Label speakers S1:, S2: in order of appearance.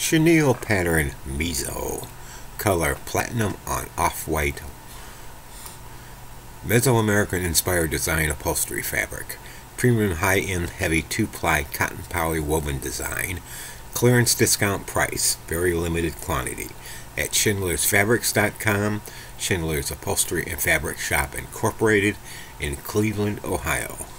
S1: Chenille pattern Meso. Color platinum on off-white. Mesoamerican inspired design upholstery fabric. Premium high-end heavy 2-ply cotton poly woven design. Clearance discount price. Very limited quantity. At ChenillersFabrics.com, Chenille's Upholstery and Fabric Shop Incorporated in Cleveland, Ohio.